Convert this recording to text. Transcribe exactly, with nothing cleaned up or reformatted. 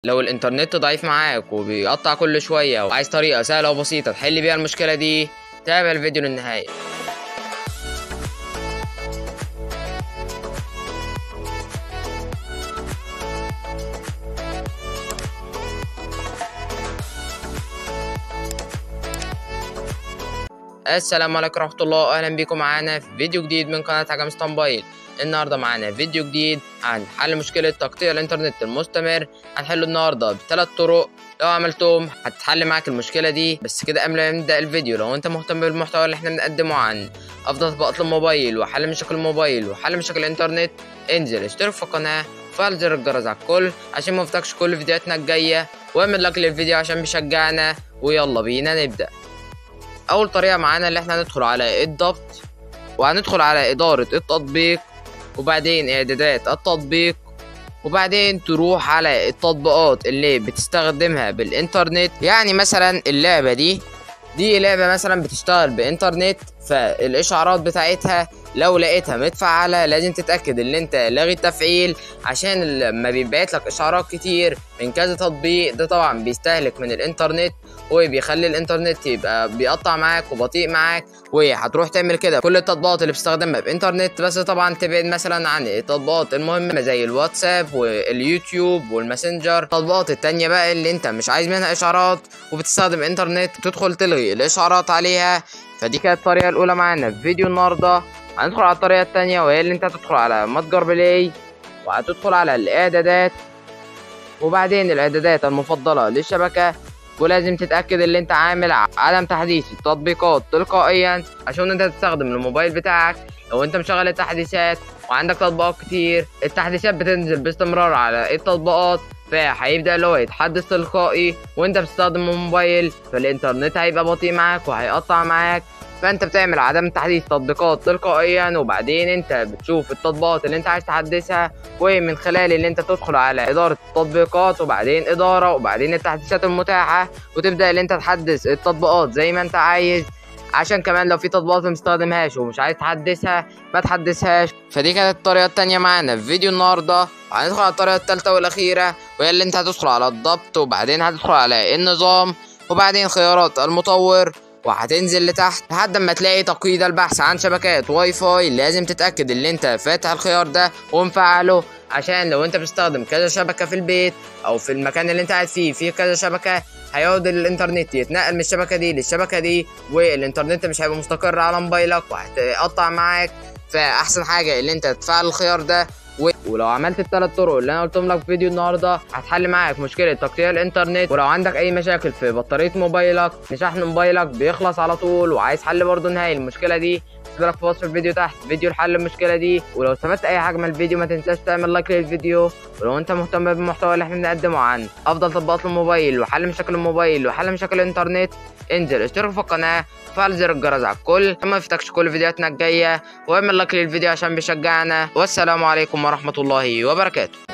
لو الانترنت ضعيف معاك وبيقطع كل شوية وعايز طريقة سهلة وبسيطة تحل بيها المشكلة دي، تابع الفيديو للنهاية. السلام عليكم ورحمة الله، واهلا بيكم معانا في فيديو جديد من قناة عجمست موبايل. النهارده معانا فيديو جديد عن حل مشكلة تقطيع الانترنت المستمر. هنحله النهارده بثلاث طرق، لو عملتهم هتحل معاك المشكلة دي. بس كده قبل ما نبدأ الفيديو، لو انت مهتم بالمحتوى اللي احنا بنقدمه عن افضل تطبيقات الموبايل وحل مشاكل الموبايل وحل مشاكل الانترنت، انزل اشترك في القناة وفعل زر الجرس على الكل عشان ما يفوتكش كل فيديوهاتنا الجاية، واعمل لايك للفيديو عشان بيشجعنا. ويلا بينا نبدأ. اول طريقة معانا اللي احنا هندخل على الضبط، وهندخل على ادارة التطبيق، وبعدين اعدادات التطبيق، وبعدين تروح على التطبيقات اللي بتستخدمها بالانترنت. يعني مثلا اللعبة دي دي لعبة مثلا بتشتغل بانترنت، فالاشعارات بتاعتها لو لقيتها متفعلة لازم تتأكد ان انت لاغي التفعيل، عشان لما بيبعت لك اشعارات كتير من كذا تطبيق ده طبعا بيستهلك من الانترنت وبيخلي الانترنت يبقى بيقطع معاك وبطيء معاك. وهتروح تعمل كده كل التطبيقات اللي بتستخدمها بانترنت، بس طبعا تبعد مثلا عن التطبيقات المهمة زي الواتساب واليوتيوب والماسنجر. التطبيقات التانية بقى اللي انت مش عايز منها اشعارات وبتستخدم انترنت تدخل تلغي الاشعارات عليها. فدي كانت الطريقة الاولى معانا في فيديو النهارده. هندخل على الطريقة التانية، وهي اللي انت هتدخل على متجر بلاي وهتدخل على الاعدادات، وبعدين الاعدادات المفضلة للشبكة، ولازم تتأكد ان انت عامل عدم تحديث التطبيقات تلقائيا عشان انت تستخدم الموبايل بتاعك. لو انت مشغل التحديثات وعندك تطبيقات كتير، التحديثات بتنزل باستمرار على التطبيقات، فهيبدأ اللي هو يتحدث تلقائي وانت بتستخدم الموبايل، فالانترنت هيبقى بطيء معاك وهيقطع معاك. فانت بتعمل عدم تحديث تطبيقات تلقائيا، وبعدين انت بتشوف التطبيقات اللي انت عايز تحدثها، ومن خلال اللي انت تدخل على اداره التطبيقات وبعدين اداره وبعدين التحديثات المتاحه، وتبدا اللي انت تحدث التطبيقات زي ما انت عايز، عشان كمان لو في تطبيقات ما مستخدمهاش ومش عايز تحدثها ما تحدثهاش. فدي كانت الطريقه التانية معانا في فيديو النهارده. هندخل على الطريقه الثالثه والاخيره، وهي اللي انت هتدخل على الضبط، وبعدين هتدخل على النظام، وبعدين خيارات المطور، وهتنزل لتحت لحد ما تلاقي تقييد البحث عن شبكات واي فاي. لازم تتأكد ان انت فاتح الخيار ده ومفعله، عشان لو انت بتستخدم كذا شبكة في البيت او في المكان اللي انت قاعد فيه فيه كذا شبكة، هيقعد الانترنت يتنقل من الشبكة دي للشبكة دي، والانترنت مش هيبقى مستقر على موبايلك وهتقطع معاك. فاحسن حاجة ان انت تفعل الخيار ده. ولو عملت الثلاث طرق اللي انا قلتهم لك في فيديو النهارده، هتحل معاك مشكله تقطيع الانترنت. ولو عندك اي مشاكل في بطاريه موبايلك، شحن موبايلك بيخلص على طول، وعايز حل برضه نهائي المشكله دي، سيب لك في وصف الفيديو تحت فيديو لحل المشكله دي. ولو استفدت اي حاجه من الفيديو ما تنساش تعمل لايك للفيديو. ولو انت مهتم بالمحتوى اللي احنا بنقدمه عن افضل تطبيقات الموبايل وحل مشاكل الموبايل وحل مشاكل الانترنت، انزل اشترك في القناه وفعل زر الجرس على الكل عشان ما يفوتكش كل فيديوهاتنا الجايه، واعمل لايك للفيديو عشان بيشجعنا. والسلام عليكم ورحمه الله وبركاته.